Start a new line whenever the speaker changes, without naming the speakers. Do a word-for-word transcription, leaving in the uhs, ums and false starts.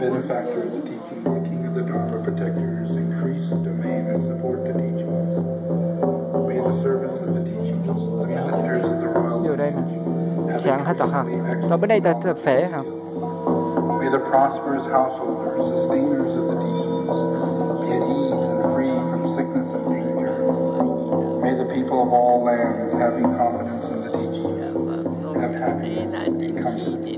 benefactor of the teaching, the king of the Dharma protectors, increase the domain and support the teachings. May the servants of the teachings, the ministers of the royal
Vô đây nè,
have
sáng hết tập ha.
increasingly
Rồi bên đây ta tập phế hả?
May the prosperous householders, sustainers of the teachings, be at ease and free from sickness and danger. May the people of all lands, having confidence in the teachings, have happiness and comfort.